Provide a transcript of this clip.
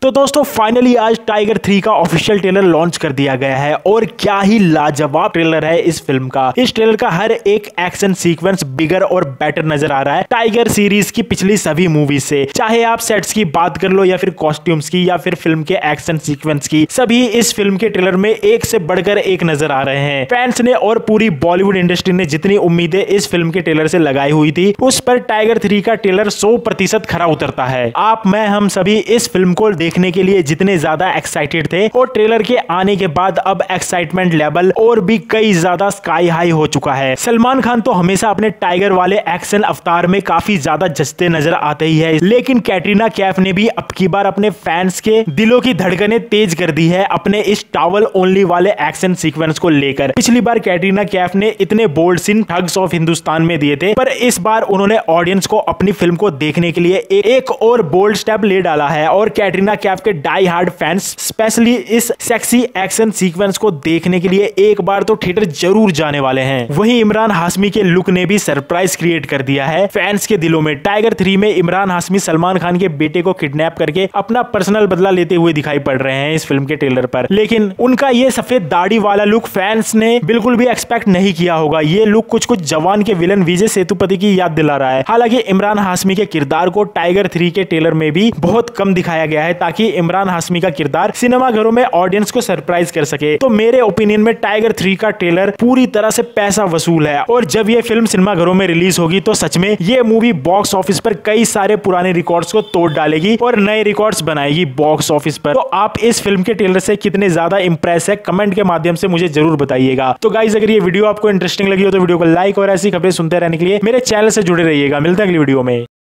तो दोस्तों फाइनली आज टाइगर 3 का ऑफिशियल ट्रेलर लॉन्च कर दिया गया है और क्या ही लाजवाब ट्रेलर है इस फिल्म का। इस ट्रेलर का हर एक एक्शन सीक्वेंस बिगर और बेटर नजर आ रहा है टाइगर सीरीज की पिछली सभी मूवी से। चाहे आप सेट्स की बात कर लो या फिर कॉस्ट्यूम्स की या फिर फिल्म के एक्शन सीक्वेंस की, सभी इस फिल्म के ट्रेलर में एक से बढ़कर एक नजर आ रहे हैं। फैंस ने और पूरी बॉलीवुड इंडस्ट्री ने जितनी उम्मीदें इस फिल्म के ट्रेलर से लगाई हुई थी, उस पर टाइगर 3 का ट्रेलर 100% खरा उतरता है। आप मैं हम सभी इस फिल्म को देखने के लिए जितने ज्यादा एक्साइटेड थे और ट्रेलर के आने के बाद अब एक्साइटमेंट लेवल और भी कई ज्यादा स्काई हाई हो चुका है। सलमान खान तो हमेशा अपने टाइगर वाले एक्शन अवतार में काफी ज्यादा जचते नजर आते ही है, लेकिन कैटरीना कैफ ने भी अब की बार अपने फैंस के दिलों की धड़कनें तेज कर दी है अपने इस टॉवल ओनली वाले एक्शन सीक्वेंस को लेकर। पिछली बार कैटरीना कैफ ने इतने bold scene Thugs of Hindustan में दिए थे, पर इस बार उन्होंने ऑडियंस को अपनी फिल्म को देखने के लिए एक और बोल्ड स्टेप ले डाला है और कैटरीना कैफ के डाई हार्ड फैंस स्पेशली इस सेक्सी एक्शन सीक्वेंस को देखने के लिए एक बार तो थिएटर जरूर जाने वाले हैं। वहीं इमरान हाशमी के लुक ने भी सरप्राइज क्रिएट कर दिया है फैंस के दिलों में। टाइगर 3 में इमरान हाशमी सलमान खान के बेटे को किडनैप करके अपना पर्सनल बदला लेते हुए दिखाई पड़ रहे हैं इस फिल्म के ट्रेलर पर, लेकिन उनका ये सफेद दाढ़ी वाला लुक फैंस ने बिल्कुल भी एक्सपेक्ट नहीं किया होगा। ये लुक कुछ जवान के विलन विजय सेतुपति की याद दिला रहा है। हालांकि इमरान हाशमी के किरदार को टाइगर 3 के ट्रेलर में भी बहुत कम दिखाया गया है ताकि इमरान हाशमी का किरदार सिनेमाघरों में ऑडियंस को सरप्राइज कर सके। तो मेरे ओपिनियन में टाइगर 3 का ट्रेलर पूरी तरह से पैसा वसूल है और जब ये फिल्म सिनेमाघरों में रिलीज होगी तो सच में ये मूवी बॉक्स ऑफिस पर कई सारे पुराने रिकॉर्ड्स को तोड़ डालेगी और नए रिकॉर्ड्स बनाएगी बॉक्स ऑफिस पर। तो आप इस फिल्म के ट्रेलर से कितने ज्यादा इंप्रेस है कमेंट के माध्यम से मुझे जरूर बताइएगा। तो गाइस अगर ये वीडियो आपको इंटरेस्टिंग लगी हो तो वीडियो को लाइक और ऐसी खबरें सुनते रहने के लिए मेरे चैनल से जुड़े रहिएगा। मिलते हैं अगली वीडियो में।